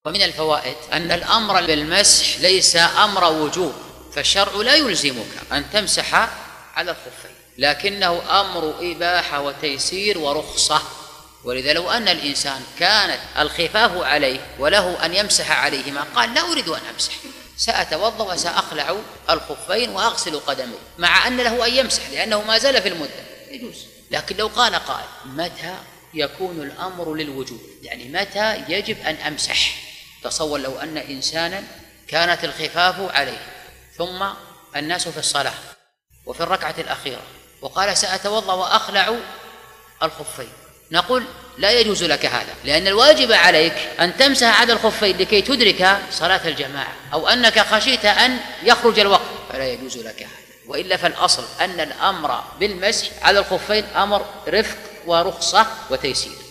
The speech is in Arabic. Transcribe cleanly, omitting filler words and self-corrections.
ومن الفوائد أن الأمر بالمسح ليس أمر وجوب، فالشرع لا يلزمك أن تمسح على الخفين، لكنه أمر إباحة وتيسير ورخصة. ولذا لو أن الإنسان كانت الخفاف عليه وله أن يمسح عليهما قال لا أريد أن أمسح، سأتوضأ وسأخلع الخفين وأغسل قدمي، مع أن له أن يمسح لأنه ما زال في المدة يجوز. لكن لو قال متى يكون الأمر للوجوب، يعني متى يجب أن أمسح؟ تصور لو أن إنسانا كانت الخفاف عليه ثم الناس في الصلاة وفي الركعة الأخيرة وقال سأتوضأ وأخلع الخفين، نقول لا يجوز لك هذا، لأن الواجب عليك أن تمسح على الخفين لكي تدرك صلاة الجماعة، أو أنك خشيت أن يخرج الوقت فلا يجوز لك هذا. وإلا فالأصل أن الأمر بالمسح على الخفين أمر رفق ورخصة وتيسير.